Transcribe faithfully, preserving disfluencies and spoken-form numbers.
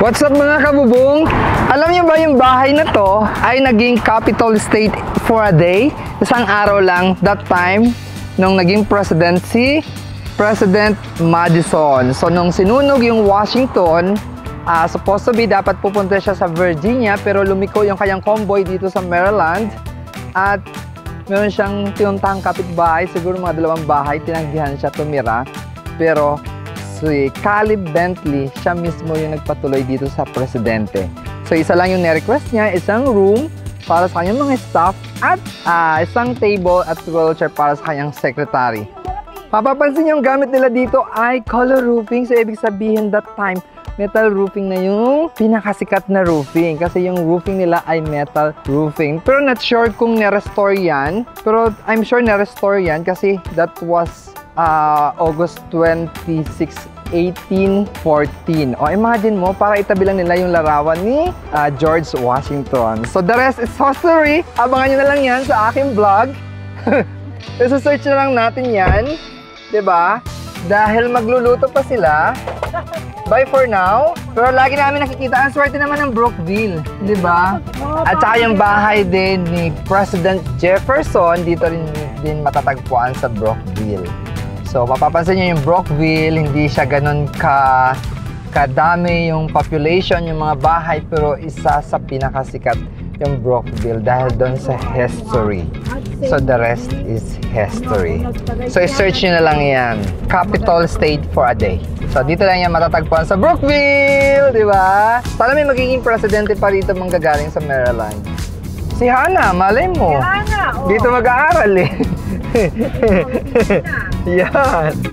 What's up mga kabubong? Alam niyo ba yung bahay na to ay naging capital state for a day? Isang araw lang, that time, nung naging president si President Madison. So nung sinunog yung Washington, uh, supposed to be dapat pupunta siya sa Virginia, pero lumiko yung kanyang convoy dito sa Maryland. At meron siyang tinuntang kapitbahay, siguro mga dalawang bahay, tinanggihan siya tumira. Pero si Caleb Bentley, siya mismo yung nagpatuloy dito sa presidente. So isa lang yung ni-request niya, isang room para sa kanyang mga staff at uh, isang table at wheelchair para sa kanyang secretary. Mapapansin yung gamit nila dito ay color roofing. So ibig sabihin that time, metal roofing na yung pinakasikat na roofing. Kasi yung roofing nila ay metal roofing. Pero not sure kung na-restore yan. Pero I'm sure na-restore yan kasi that was uh, August twenty-sixth, eighteen fourteen. O imagine mo, para itabi lang nila yung larawan ni uh, George Washington. So the rest is history. Abangan nyo na lang yan sa aking vlog. So search na lang natin yan. Diba? Dahil magluluto pa sila. Bye for now. Pero lagi namin nakikita, ang swerte naman ng Brookeville. Diba? At saka yung bahay din ni President Jefferson, dito rin din matatagpuan sa Brookeville. So, mapapansin nyo yung Brookeville, hindi siya ganun ka, kadami yung population, yung mga bahay, pero isa sa pinakasikat yung Brookeville dahil doon sa history. So, the rest is history. So, i-search nyo na lang yan. Capital State for a day. So, dito lang yan matatagpuan sa Brookeville, di ba? Sana may magiging presidente pa rito manggagaling sa Maryland. Si Hannah, malay mo. Si Hannah, oh. Dito mag-aaral eh. Yan.